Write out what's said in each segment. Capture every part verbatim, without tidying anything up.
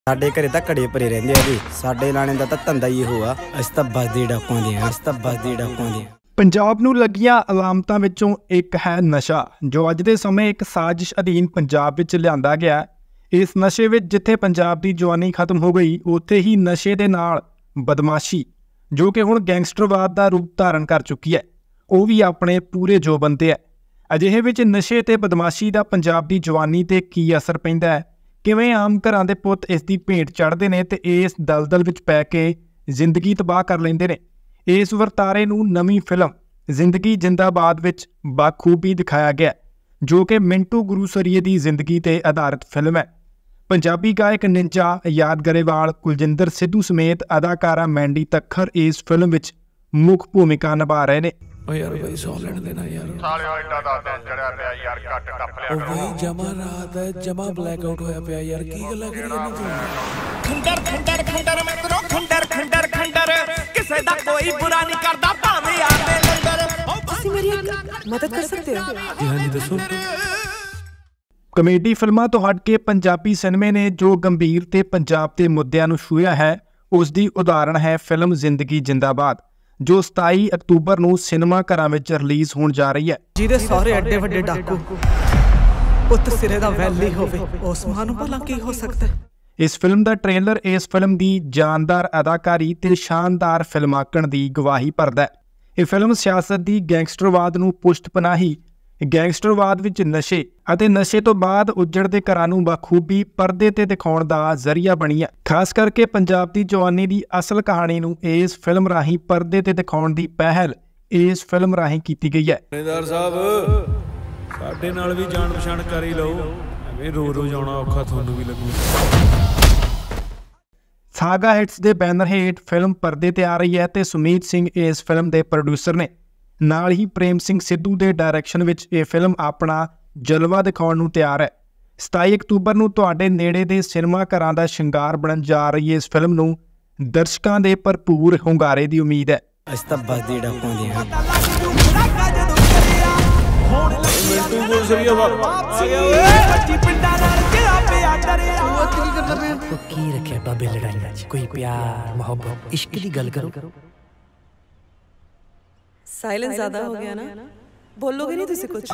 ਸਾਡੇ ਘਰੇ ਤਾਂ ਘੜੇ ਭਰੇ ਰਹਿੰਦੇ ਆ ਜੀ। ਸਾਡੇ ਲਾਣੇ ਦਾ ਤਾਂ ਧੰਦਾ ਹੀ ਇਹੋ ਆ। ਅਸੀਂ ਤਾਂ ਬਸਦੀ ਡਾਕੂਆਂ ਦੇ ਆ ਅਸੀਂ ਤਾਂ ਬਸਦੀ ਡਾਕੂਆਂ ਦੇ ਆ। ਪੰਜਾਬ ਨੂੰ ਲੱਗੀਆਂ ਅਲਾਮਤਾਂ ਵਿੱਚੋਂ ਇੱਕ ਹੈ ਨਸ਼ਾ, ਜੋ ਅੱਜ ਦੇ ਸਮੇਂ ਇੱਕ ਸਾਜ਼ਿਸ਼ ਅਧੀਨ ਪੰਜਾਬ ਵਿੱਚ ਲਿਆਂਦਾ ਗਿਆ। ਇਸ ਨਸ਼ੇ ਵਿੱਚ ਜਿੱਥੇ ਪੰਜਾਬ ਦੀ ਜਵਾਨੀ ਖਤਮ ਹੋ ਗਈ, ਉੱਥੇ ਹੀ ਨਸ਼ੇ ਦੇ ਨਾਲ ਬਦਮਾਸ਼ੀ, ਜੋ ਕਿ ਹੁਣ ਗੈਂਗਸਟਰਵਾਦ ਦਾ ਰੂਪ ਧਾਰਨ ਕਰ ਚੁੱਕੀ ਹੈ, ਉਹ ਵੀ ਆਪਣੇ ਪੂਰੇ ਜੋਬਨ ਤੇ ਹੈ। ਅਜਿਹੇ ਵਿੱਚ ਨਸ਼ੇ ਤੇ ਬਦਮਾਸ਼ੀ ਦਾ ਪੰਜਾਬ ਦੀ ਜਵਾਨੀ ਤੇ ਕੀ ਅਸਰ ਪੈਂਦਾ ਹੈ, ਕਿਵੇਂ ਆਮ ਘਰਾਂ ਦੇ ਪੁੱਤ ਇਸ ਦੀ ਭੇਟ ਚੜ੍ਹਦੇ ਨੇ ਤੇ ਇਸ ਦਲਦਲ ਵਿੱਚ ਪੈ ਕੇ ਜ਼ਿੰਦਗੀ ਤਬਾਹ ਕਰ ਲੈਂਦੇ ਨੇ। ਇਸ ਵਰਤਾਰੇ ਨੂੰ ਨਵੀਂ ਫਿਲਮ ਜ਼ਿੰਦਗੀ ਜਿੰਦਾਬਾਦ ਵਿੱਚ ਬਾਖੂਬੀ ਦਿਖਾਇਆ ਗਿਆ, ਜੋ ਕਿ ਮਿੰਟੂ ਗੁਰੂਸਰੀਏ ਦੀ ਜ਼ਿੰਦਗੀ ਤੇ ਆਧਾਰਿਤ ਫਿਲਮ ਹੈ। ਪੰਜਾਬੀ ਗਾਇਕ ਨਿੰਜਾ, ਯਾਦ ਗਰੇਵਾਲ, ਕੁਲਜਿੰਦਰ ਸਿੱਧੂ ਸਮੇਤ ਅਦਾਕਾਰਾ ਮੈਂਡੀ ਤੱਖਰ ਇਸ ਫਿਲਮ ਵਿੱਚ ਮੁੱਖ ਭੂਮਿਕਾ ਨਿਭਾ ਰਹੇ ਨੇ। ਓ ਯਾਰ ਬਈ ਸੌ ਲੈਣ ਦੇਣਾ ਯਾਰ, ਸਾਲਿਓ ਐਡਾ ਦਾ ਦਿਨ ਚੜਿਆ ਪਿਆ ਯਾਰ, ਕੱਟ ਟੱਪ ਲਿਆ ਕਰੋ। ਓ ਬਈ ਜਮਾ ਰਾਤ ਹੈ, ਜਮਾ ਬਲੈਕ ਆਊਟ ਹੋਇਆ ਪਿਆ ਯਾਰ, ਕੀ ਗੱਲਾਂ ਕਰੀ ਇਹਨਾਂ ਤੂੰ? ਖੰਡਰ ਖੰਡਰ ਖੰਡਰ ਮਿੱਤਰੋ, ਖੰਡਰ ਖੰਡਰ ਖੰਡਰ, ਕਿਸੇ ਦਾ ਕੋਈ ਬੁਰਾ ਨਹੀਂ ਕਰਦਾ ਭਾਵੇਂ ਆਵੇ ਲੰਦਰ। ਤੁਸੀਂ ਮੇਰੀ ਮਦਦ ਕਰ ਸਕਦੇ ਹੋ? ਹਾਂਜੀ ਦੱਸੋ। ਕਮੇਡੀ ਫਿਲਮਾਂ ਤੋਂ ਹਟ ਕੇ ਪੰਜਾਬੀ ਸਿਨੇਮੇ ਨੇ ਜੋ ਗੰਭੀਰ ਤੇ ਪੰਜਾਬ ਦੇ ਮੁੱਦਿਆਂ ਨੂੰ ਛੂਹਿਆ ਹੈ, ਉਸ ਦੀ ਉਦਾਹਰਣ ਹੈ ਫਿਲਮ ਜ਼ਿੰਦਗੀ ਜਿੰਦਾਬਾਦ, ਜੋ ਸਤਾਈ ਅਕਤੂਬਰ ਨੂੰ ਸਿਨੇਮਾ ਘਰਾਂ ਵਿੱਚ ਰਿਲੀਜ਼ ਹੋਣ ਜਾ ਰਹੀ ਹੈ। ਜਿਹਦੇ ਸਾਰੇ ਐਡੇ ਵੱਡੇ ਡਾਕੂ ਪੁੱਤ ਸਿਰੇ ਦਾ ਵੈਲੀ ਹੋਵੇ, ਉਸ ਮਾਂ ਨੂੰ ਭਲਾ ਕੀ ਹੋ ਸਕਦਾ ਹੈ? ਇਸ ਫਿਲਮ ਦਾ ਟ੍ਰੇਲਰ ਇਸ ਫਿਲਮ ਦੀ ਜਾਨਦਾਰ ਅਦਾਕਾਰੀ ਤੇ ਸ਼ਾਨਦਾਰ ਫਿਲਮਾਕਣ ਦੀ ਗਵਾਹੀ ਭਰਦਾ ਹੈ। ਇਹ ਫਿਲਮ ਸਿਆਸਤ ਦੀ ਗੈਂਗਸਟਰਵਾਦ ਨੂੰ ਪੁਸ਼ਤ ਪਨਾਹੀ, ਗੈਂਗਸਟਰਵਾਦ ਵਿੱਚ ਨਸ਼ੇ ਅਤੇ ਨਸ਼ੇ ਤੋਂ ਬਾਅਦ ਉੱਜੜਦੇ ਘਰਾਂ ਨੂੰ ਬਖੂਬੀ ਪਰਦੇ ਤੇ ਦਿਖਾਉਣ ਦਾ ਜ਼ਰੀਆ ਬਣੀ ਹੈ। ਖਾਸ ਕਰਕੇ ਪੰਜਾਬ ਦੀ ਜਵਾਨੀ ਦੀ ਅਸਲ ਕਹਾਣੀ ਨੂੰ ਇਸ ਫਿਲਮ ਰਾਹੀਂ ਪਰਦੇ ਤੇ ਦਿਖਾਉਣ ਦੀ ਪਹਿਲ ਇਸ ਫਿਲਮ ਰਾਹੀਂ ਕੀਤੀ ਗਈ ਹੈ। ਥਾਣੇਦਾਰ ਸਾਹਿਬ, ਸਾਡੇ ਨਾਲ ਵੀ ਜਾਣ ਪਛਾਣ ਕਰ ਹੀ ਲਓ, ਐਵੇਂ ਰੋ ਰੋ ਜਾਣਾ ਔਖਾ ਤੁਹਾਨੂੰ ਵੀ ਲੱਗੂ। ਸਾਗਾ ਹਿੱਟਸ ਦੇ ਬੈਨਰ ਹੇਠ ਫਿਲਮ ਪਰਦੇ ਤੇ ਆ ਰਹੀ ਹੈ ਤੇ ਸੁਮੀਤ ਸਿੰਘ ਇਸ ਫਿਲਮ ਦੇ ਪ੍ਰੋਡਿਊਸਰ ਨੇ। ਨਾਲ ਹੀ ਪ੍ਰੇਮ ਸਿੰਘ ਸਿੱਧੂ ਦੇ ਡਾਇਰੈਕਸ਼ਨ ਵਿੱਚ ਇਹ ਫਿਲਮ ਆਪਣਾ ਜਲਵਾ ਦਿਖਾਉਣ ਨੂੰ ਤਿਆਰ ਹੈ। ਸਤਾਈ ਅਕਤੂਬਰ ਨੂੰ ਤੁਹਾਡੇ ਨੇੜੇ ਦੇ ਸਿਨੇਮਾ ਘਰਾਂ ਦਾ ਸ਼ਿੰਗਾਰ ਬਣਨ ਜਾ ਰਹੀ ਇਸ ਫਿਲਮ ਨੂੰ ਦਰਸ਼ਕਾਂ ਦੇ ਭਰਪੂਰ ਹੁੰਗਾਰੇ ਦੀ ਉਮੀਦ ਹੈ। ਅਸੀਂ ਤਾਂ ਬਸਦੀ ਡਾਕੂਆਂ ਦੇ ਆ। ਮਿੰਟੂ ਗੁਰੂਸਰੀਏ ਕੀ ਰੱਖਿਆ ਬਾਬੇ ਲੜਾਈਆਂ 'ਚ? ਕੋਈ ਪਿਆਰ ਮੁਹੱਬਤ ਇਸ਼ਕ ਦੀ ਗੱਲ ਕਰੋ। ਸਾਇਲੈਂਸ ਜ਼ਿਆਦਾ ਹੋ ਗਿਆ ਨਾ, ਬੋਲੋਗੇ ਨਹੀਂ ਤੁਸੀਂ ਕੁਝ?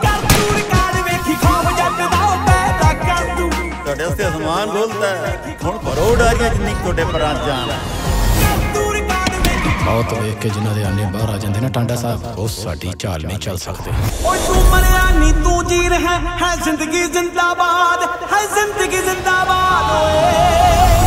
ਤੁਹਾਡੇ ਵਾਸਤੇ ਅਸਮਾਨ ਡੋਲਦਾ ਹੁਣ ਭਰੋ ਡਾਰੀਆਂ ਜਿੰਨੀ ਤੁਹਾਡੇ ਪਰਾਂ ਜਾਣ। ਬਹੁਤ ਵੇਖ ਕੇ ਜਿਨ੍ਹਾਂ ਦੇ ਆਨੇ ਬਾਹਰ ਆ ਜਾਂਦੇ ਨਾ ਟਾਂਡਾ ਸਾਹਿਬ, ਉਹ ਸਾਡੀ ਚਾਲ ਨਹੀਂ ਚੱਲ ਸਕਦੇ। ਓਏ ਤੂੰ ਮਰਿਆ ਨਹੀਂ, ਤੂੰ ਜੀ ਰਿਹਾ ਹੈ, ਜ਼ਿੰਦਗੀ ਜ਼ਿੰਦਾਬਾਦ ਹੈ, ਜ਼ਿੰਦਗੀ ਜ਼ਿੰਦਾਬਾਦ ਓਏ।